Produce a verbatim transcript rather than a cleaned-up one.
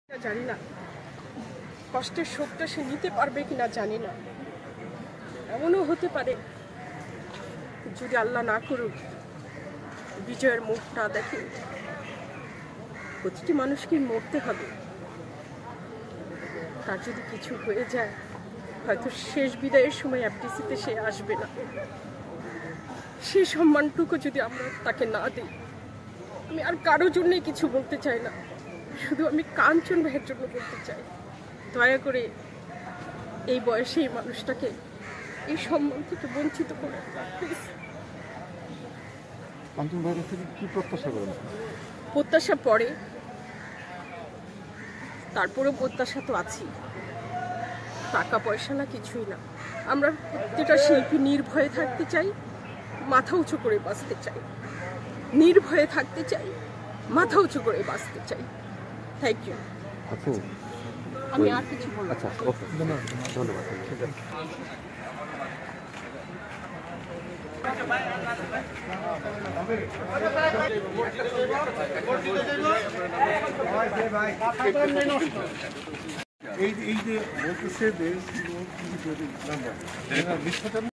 জানি না কষ্টের শোকটা সে নিতে পারবে কিনা জানি না। এমনও হতে পারে যদি আল্লাহ না করুক বিজয়ের মুখটা দেখে। প্রতিটি মানুষকে মরতে হবে, তার যদি কিছু হয়ে যায় হয়তো শেষ বিদায়ের সময় এফডিসিতে সে আসবে না। সেই সম্মানটুকু যদি আমরা তাকে না দিই, আমি আর কারোর জন্যই কিছু বলতে চাই না, শুধু আমি কাঞ্চন ভাইয়ের জন্য বলতে চাই, দয়া করে এই বয়সে এই মানুষটাকে এই সম্মান থেকে বঞ্চিত করে প্লিজ। কাঞ্চন ভাইয়ের থেকে কি প্রত্যাশা করেন? প্রত্যাশা পড়ে, তারপরেও প্রত্যাশা তো আছি। টাকা পয়সা না কিছুই না, আমরা প্রত্যেকটা শিল্পী নির্ভয়ে থাকতে চাই, মাথা উঁচু করে বাঁচতে চাই, নির্ভয়ে থাকতে চাই, মাথা উঁচু করে বাঁচতে চাই। Thank you. আচ্ছা, আমি আর কিছু বলবো। আচ্ছা ওকে, ধন্যবাদ। ঠিক আছে। এই এই যে বলতেছে দেশ